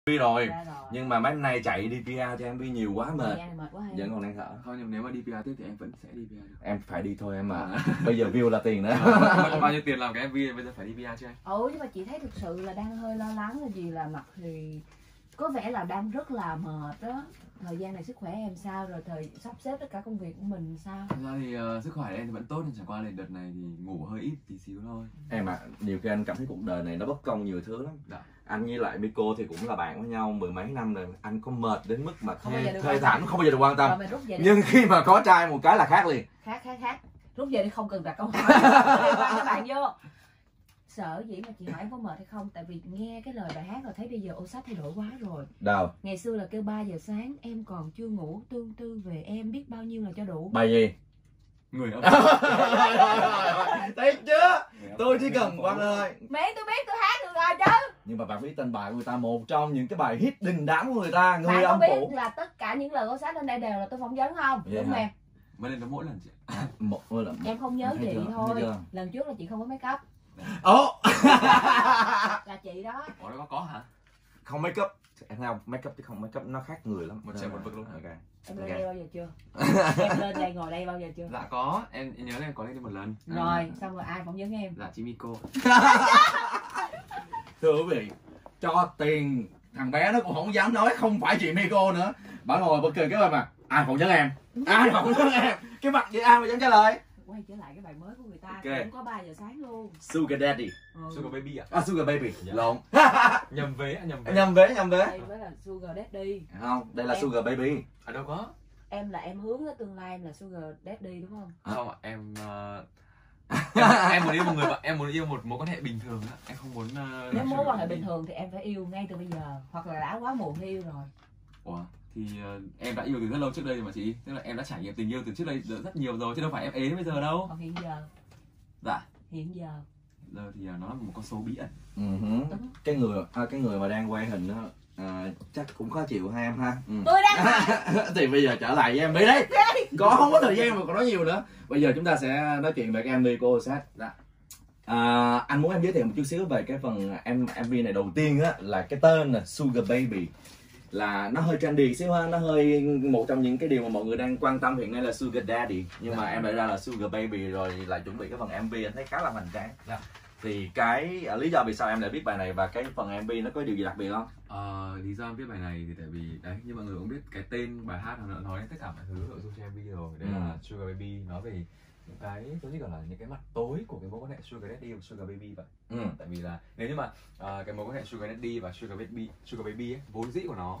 rồi. Ra rồi. Nhưng mà mấy nay chạy đi PR cho MV nhiều quá mệt. Mệt quá hay. Vẫn còn đang thở. Thôi nhưng nếu mà đi PR tiếp thì em vẫn sẽ đi PR được. Em phải đi thôi em à. Bây giờ view là tiền đó. Bao nhiêu tiền làm cái MV này bây giờ phải đi PR chứ anh? Nhưng mà chị thấy thực sự là đang hơi lo lắng là gì, là mặt thì có vẻ là đang rất là mệt đó. Thời gian này sức khỏe em sao, rồi sắp xếp tất cả công việc của mình sao? Thật ra thì sức khỏe em thì vẫn tốt, nhưng chẳng qua là đợt này thì ngủ hơi ít tí xíu thôi. Em à, nhiều khi anh cảm thấy cuộc đời này nó bất công nhiều thứ lắm. Dạ. Anh với lại Miko thì cũng là bạn với nhau mười mấy năm rồi. Anh có mệt đến mức mà thê thảm không bao giờ được quan tâm. Nhưng khi mà có trai một cái là khác liền. Khác. Rút giờ đi không cần đặt câu hỏi. Các bạn vô. Sợ dĩ mà chị hỏi em có mệt hay không, tại vì nghe cái lời bài hát là thấy bây giờ Osat thay đổi quá rồi. Đâu? Ngày xưa là kêu 3 giờ sáng em còn chưa ngủ, tương tư về em biết bao nhiêu là cho đủ. Bài gì? Người âm. Thấy chưa? Tôi chỉ cần Quang ơi. Miễn tôi biết tôi hát được rồi chứ. Nhưng mà bạn biết tên bài của người ta, một trong những cái bài hit đình đám của người ta, Người Bạn âm có phủ. biết là tất cả những lời Osat lên đây đều là tôi phỏng vấn không? Vậy Đúng không hả? em? Mới lên đó mỗi lần chị. Một lần. Em không nhớ Thấy chị chưa? thôi. Thấy chưa? Lần trước là chị không có make up. Ồ. Là chị đó. Ủa đó có hả? Không make up. Em thấy không? Make up chứ không make up nó khác người lắm. Một trời một vực luôn. Ok. Em lên đây bao giờ chưa? Em lên đây ngồi đây bao giờ chưa? Dạ có, em nhớ là em có lên đây một lần. Rồi, xong rồi ai phỏng vấn em? Dạ chị Miko. Thưa quý vị, cho tiền thằng bé nó cũng không dám nói không phải chị Miko nữa. Bà ngồi bật cười cái mà ai phỏng vấn em? Ai phỏng vấn em? Cái mặt vậy ai mà dám trả lời? Quay trở lại cái bài mới của người ta, Ok. cũng có 3 giờ sáng luôn. Sugar Daddy. Sugar Baby à? À Sugar Baby. Lộn. Nhầm vế à, nhầm vế. Nhầm vế. Đây mới là Sugar Daddy. Không, đây là Sugar Baby. À đâu có. Em là em hướng tới tương lai em là Sugar Daddy đúng không? Không ạ, em muốn yêu một người bạn, em muốn yêu một mối quan hệ bình thường á, em không muốn Nếu mối quan hệ bình thường thì em phải yêu ngay từ bây giờ, hoặc là đã quá muộn khi yêu rồi. Ủa thì em đã yêu từ rất lâu trước đây rồi mà chị, tức là em đã trải nghiệm tình yêu từ trước đây rất nhiều rồi chứ đâu phải em ế đến bây giờ đâu. Còn hiện giờ? Dạ. Hiện giờ Thì nó là một con số bí ẩn. Cái người mà đang quay hình đó chắc cũng khó chịu ha em ha. tôi đang Thì bây giờ trở lại với em đi đấy. Có không có thời gian mà còn nói nhiều nữa. Bây giờ chúng ta sẽ nói chuyện về cái MV của Osat. Dạ. Anh muốn em giới thiệu một chút xíu về cái phần MV này. Đầu tiên á là cái tên là Sugar Baby, là nó hơi trendy xíu ha, nó hơi một trong những cái điều mà mọi người đang quan tâm hiện nay là Sugar Daddy, nhưng mà em lại ra là Sugar Baby rồi lại chuẩn bị cái phần MV, anh thấy khá là hoành tráng. Thì cái lý do vì sao em lại viết bài này và cái phần MV nó có điều gì đặc biệt không? Lý do em viết bài này thì tại vì đấy, như mọi người cũng biết cái tên bài hát nó nói đến tất cả mọi thứ nội dung trong MV rồi. Đây là Sugar Baby, nói về những cái giống như kiểu là những cái mặt tối của cái mối quan hệ Sugar Daddy và Sugar Baby vậy. Tại vì là nếu như mà cái mối quan hệ Sugar Daddy và Sugar Baby ấy, vốn dĩ của nó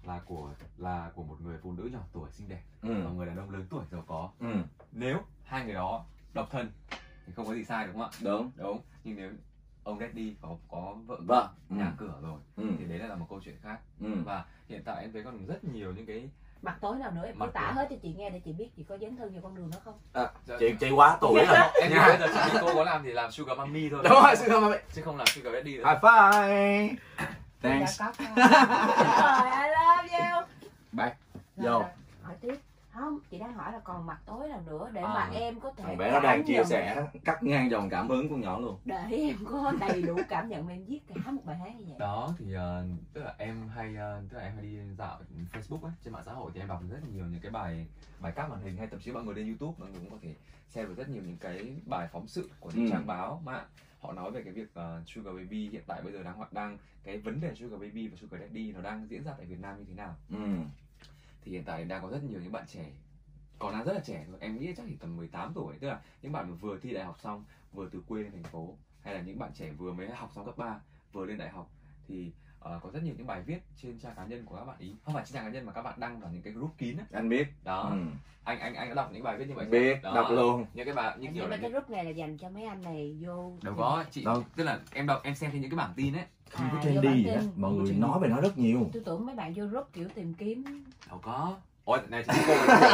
là của một người phụ nữ nhỏ tuổi xinh đẹp và người đàn ông lớn tuổi giàu có. Nếu hai người đó độc thân thì không có gì sai đúng không ạ? Đúng. Nhưng nếu ông Daddy có vợ nhà cửa rồi thì đấy là một câu chuyện khác. Và hiện tại em thấy còn rất nhiều những cái mặt tối nào nữa em cứ tả hết cho chị nghe để chị biết chị có dấn thân vào con đường đó không? Chị quá tuổi rồi. Em nghĩ bây giờ chị cô có làm thì làm Sugar Mommy thôi. Đúng rồi, Sugar Mommy Chứ không làm Sugar Daddy nữa. High five. Thanks. Rồi, I love you. Bye. Vô. Hỏi tiếp. Không, chị đang hỏi là còn mặt tối nào nữa để mà em có thể thằng bé nó đang chia sẻ cắt ngang dòng cảm hứng của nhỏ luôn, để em có đầy đủ cảm nhận mà em viết cả một bài hát như vậy. Đó thì tức là em hay đi dạo Facebook ấy, trên mạng xã hội thì em đọc rất nhiều những cái bài cắt màn hình, hay thậm chí mọi người lên YouTube mọi người cũng có thể xem được rất nhiều những cái bài phóng sự của những trang báo mà họ nói về cái việc Sugar Baby hiện tại bây giờ đang cái vấn đề Sugar Baby và Sugar Daddy nó đang diễn ra tại Việt Nam như thế nào. Thì hiện tại đang có rất nhiều những bạn trẻ còn đang rất là trẻ thôi, em nghĩ chắc chỉ tầm 18 tuổi, tức là những bạn vừa thi đại học xong, vừa từ quê lên thành phố, hay là những bạn trẻ vừa mới học xong cấp 3 vừa lên đại học, thì có rất nhiều những bài viết trên trang cá nhân của các bạn ý, không phải trên trang cá nhân mà các bạn đăng vào những cái group kín á. Anh biết đó. Anh đã đọc những bài viết như vậy biết đó, đọc luôn những cái bài như kiểu là cái group này là dành cho mấy anh này vô đâu có chị đâu. Tức là em đọc em xem trên những cái bảng tin ấy, không có trendy vậy đó, mọi người nói về nó rất nhiều. Tôi tưởng mấy bạn vô group kiểu tìm kiếm. Đâu có. Ôi này chị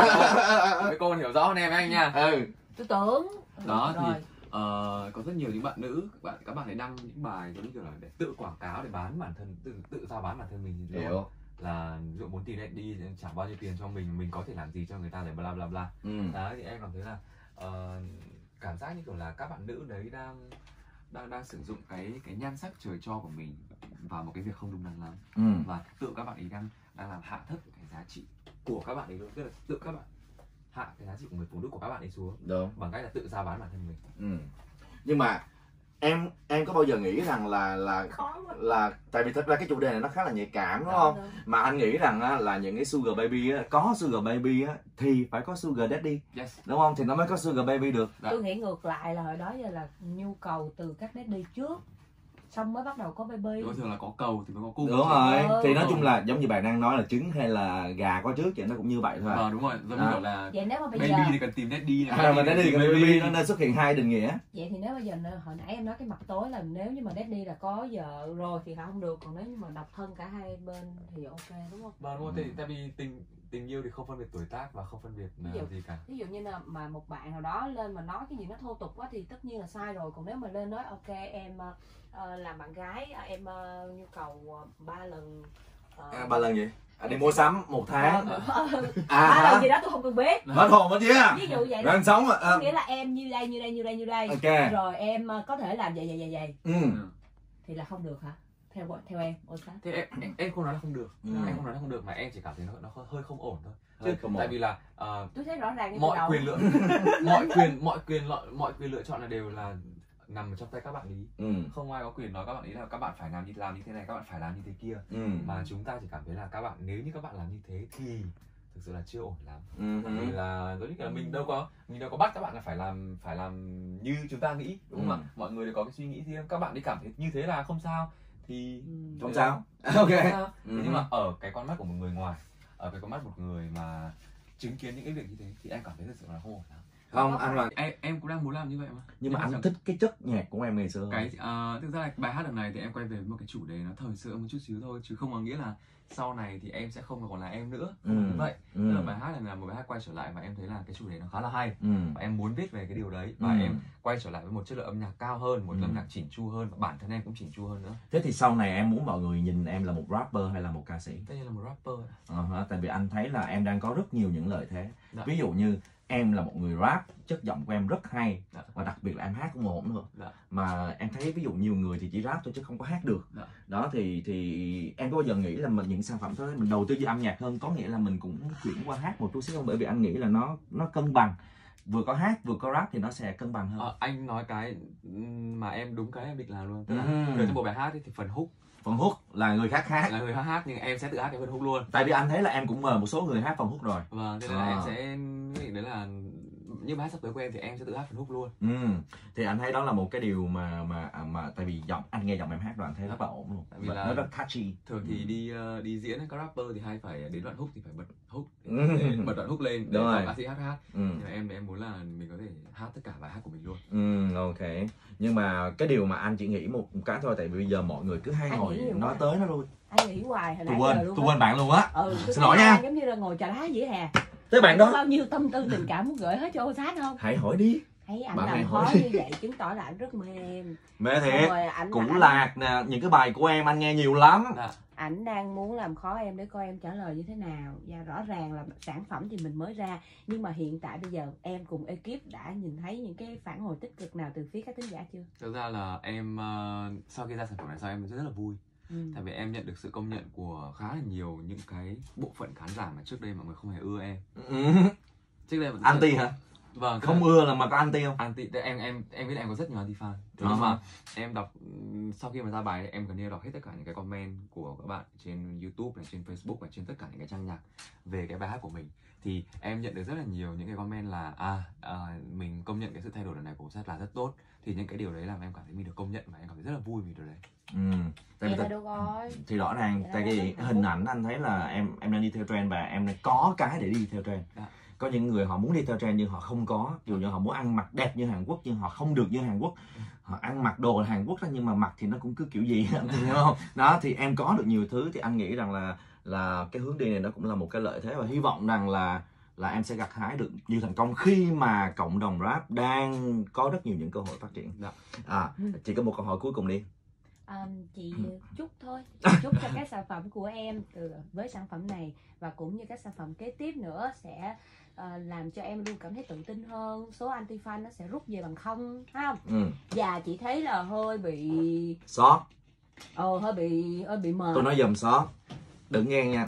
cô hiểu rõ hơn em anh nha. Tôi tưởng đó rồi. Thì có rất nhiều những bạn nữ, các bạn ấy đăng những bài giống như kiểu là để tự quảng cáo, để bán bản thân, tự giao bán bản thân mình. Hiểu là ví dụ muốn tìm đi trả bao nhiêu tiền cho mình có thể làm gì cho người ta để bla bla bla. Đấy thì em cảm thấy là cảm giác như kiểu là các bạn nữ đấy đang đang sử dụng cái nhan sắc trời cho của mình vào một cái việc không đúng đắn lắm. Và tự các bạn ấy đang làm hạ thấp cái giá trị của các bạn ấy luôn, tức là tự các bạn hạ cái giá trị của người phụ nữ của các bạn ấy xuống đúng bằng cách là tự giá bán bản thân mình. Nhưng mà em có bao giờ nghĩ rằng là tại vì thật ra cái chủ đề này nó khá là nhạy cảm đúng không? Mà anh nghĩ rằng á, là những cái sugar baby á, có sugar baby á, thì phải có sugar daddy, đúng không? Thì nó mới có sugar baby được. Tôi nghĩ ngược lại là hồi đó giờ là nhu cầu từ các daddy trước, xong mới bắt đầu có baby. Có thường là có cầu thì mới có cung. Đúng rồi. Thì nói chung là giống như bạn đang nói là trứng hay là gà có trước thì nó cũng như vậy thôi. Đúng rồi. Giống như kiểu là vậy nếu mà bây baby giờ thì cần tìm daddy này. Mà daddy cần baby nó nên xuất hiện hai định nghĩa. Vậy thì nếu bây giờ hồi nãy em nói cái mặt tối là nếu như mà daddy là có vợ rồi thì không được, còn nếu như mà độc thân cả hai bên thì ok đúng không? Đúng rồi. Thì tại vì tình yêu thì không phân biệt tuổi tác và không phân biệt gì cả. Ví dụ như là mà một bạn nào đó lên mà nói cái gì nó thô tục quá thì tất nhiên là sai rồi. Còn nếu mà lên nói ok em làm bạn gái em nhu cầu 3 lần 3 lần gì? Đi mua sắm 1 tháng. 3 lần gì đó tôi không cần biết. Hết hồn hết chứ. Ví dụ vậy đó. Sống có nghĩa là em như đây. Okay. Rồi em có thể làm vậy. Thì là không được hả? Theo em, thì em không nói là không được, em không nói là không được, mà em chỉ cảm thấy nó hơi không ổn thôi. Tại vì là tôi thấy rõ ràng mọi quyền lựa mọi quyền lựa chọn là đều là nằm trong tay các bạn ý. Không ai có quyền nói các bạn ý là các bạn phải làm như thế này, các bạn phải làm như thế kia. Mà chúng ta chỉ cảm thấy là các bạn, nếu như các bạn làm như thế thì thực sự là chưa ổn lắm. Vì là giống như là mình đâu có bắt các bạn là phải làm như chúng ta nghĩ, đúng không ạ? Mọi người đều có cái suy nghĩ riêng, các bạn đi cảm thấy như thế là không sao thì không sao. Ok. Nhưng mà ở cái con mắt của một người ngoài, ở cái con mắt một người mà chứng kiến những cái việc như thế thì em cảm thấy thực sự là không ổn lắm. Không, anh Hoàng, em cũng đang muốn làm như vậy mà. Nhưng mà anh thích cái chất nhạc của em ngày xưa. Thực ra là bài hát lần này thì em quay về với một cái chủ đề nó thời sự một chút xíu thôi, chứ không có nghĩa là sau này thì em sẽ không còn là em nữa. Như vậy. Tức là bài hát này là một bài hát quay trở lại và em thấy là cái chủ đề nó khá là hay. Và em muốn viết về cái điều đấy và em quay trở lại với một chất lượng âm nhạc cao hơn, một âm nhạc chỉnh chu hơn và bản thân em cũng chỉnh chu hơn nữa. Thế thì sau này em muốn mọi người nhìn em là một rapper hay là một ca sĩ? Tất nhiên là một rapper. Tại vì anh thấy là em đang có rất nhiều những lợi thế. Ví dụ như em là một người rap, chất giọng của em rất hay. Và đặc biệt là em hát cũng ổn nữa. Mà em thấy ví dụ nhiều người thì chỉ rap thôi chứ không có hát được. Đó thì em có bao giờ nghĩ là mình những sản phẩm thôi mình đầu tư cho âm nhạc hơn, có nghĩa là mình cũng chuyển qua hát một chút xíu không? Bởi vì anh nghĩ là nó cân bằng, vừa có hát vừa có rap thì nó sẽ cân bằng hơn. Anh nói cái mà em đúng cái em định làm luôn. Tức là trong bộ bài hát ấy, thì phần hook là người khác hát, nhưng em sẽ tự hát cái phần hook luôn. Tại vì anh thấy là em cũng mời một số người hát phần hook rồi. Vâng, thế là em sẽ quyết định đấy là như bài hát sắp tới của em thì em sẽ tự hát phần hook luôn. Thì anh thấy đó là một cái điều mà tại vì giọng anh nghe giọng em hát rồi anh thấy rất là ổn luôn. Tại vì là nó rất catchy. Thường thì đi diễn các rapper thì hay phải đến đoạn hook thì phải bật hook, bật đoạn hook lên để cho ca sĩ hát. Nhưng mà em muốn là mình có thể hát tất cả bài hát của mình luôn. Ok. Nhưng mà cái điều mà anh chỉ nghĩ một cái thôi, tại vì bây giờ mọi người cứ hay ngồi nói tới nó luôn. Anh nghĩ hoài hồi nãy tôi quên bạn luôn á. Xin lỗi nha. Giống như là ngồi trà đá dĩa hè. Thế bạn đó có bao nhiêu tâm tư tình cảm muốn gửi hết cho Osat không? Hãy hỏi đi. Thấy anh làm khó như vậy chứng tỏ là anh rất mê em. Mê thiệt. Cũng Lạc nè, những cái bài của em anh nghe nhiều lắm. Ảnh đang muốn làm khó em để coi em trả lời như thế nào. Và rõ ràng là sản phẩm thì mình mới ra, nhưng mà hiện tại bây giờ em cùng ekip đã nhìn thấy những cái phản hồi tích cực nào từ phía các thính giả chưa? Thực ra là em sau khi ra sản phẩm này sau em rất là vui. Tại vì em nhận được sự công nhận của khá là nhiều những cái bộ phận khán giả mà trước đây mọi người không hề ưa em. Trước đây anti hả? Vâng, không ưa là mà có anti không? Anti, em biết là em có rất nhiều anti fan. Nhưng mà em đọc sau khi mà ra bài em gần như đọc hết tất cả những cái comment của các bạn trên YouTube này, trên Facebook và trên tất cả những cái trang nhạc về cái bài hát của mình, thì em nhận được rất là nhiều những cái comment là mình công nhận cái sự thay đổi lần này của Osat là rất tốt. Thì những cái điều đấy làm em cảm thấy mình được công nhận và em cảm thấy rất là vui vì điều đấy. Vậy là được rồi. Thì rõ ràng tại vì hình ảnh anh thấy là em đang đi theo trend và em có cái để đi theo trend. Có những người họ muốn đi theo trend nhưng họ không có, ví dụ như họ muốn ăn mặc đẹp như Hàn Quốc nhưng họ không được như Hàn Quốc. Họ ăn mặc đồ Hàn Quốc đó nhưng mà mặc thì nó cũng cứ kiểu gì hiểu không? Đó thì em có được nhiều thứ thì anh nghĩ rằng là cái hướng đi này nó cũng là một cái lợi thế và hy vọng rằng là em sẽ gặt hái được nhiều thành công khi mà cộng đồng rap đang có rất nhiều những cơ hội phát triển. Chỉ có một câu hỏi cuối cùng đi. Chị chúc thôi, chúc cho các sản phẩm của em với sản phẩm này và cũng như các sản phẩm kế tiếp nữa sẽ làm cho em luôn cảm thấy tự tin hơn, số anti-fan nó sẽ rút về bằng không, phải không? Và chị thấy là hơi bị sót, hơi bị mờ. tôi nói dùm sót, đừng nghe nha.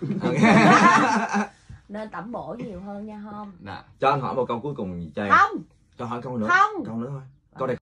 Nên tẩm bổ nhiều hơn nha không? Cho anh hỏi một câu cuối cùng gì cho em. Không. Cho hỏi câu nữa. Không. Câu nữa thôi. Câu này